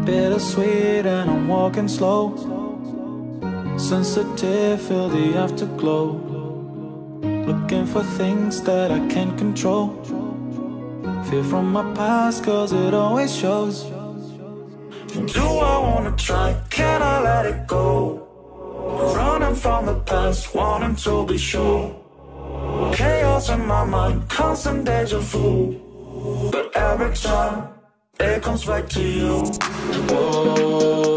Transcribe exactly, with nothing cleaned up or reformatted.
Bittersweet and I'm walking slow. Sensitive, feel the afterglow. Looking for things that I can't control. Fear from my past cause it always shows. Do I wanna try? Can I let it go? Running from the past, wanting to be sure. Chaos in my mind, constant deja vu. But every time it comes back to you. Whoa.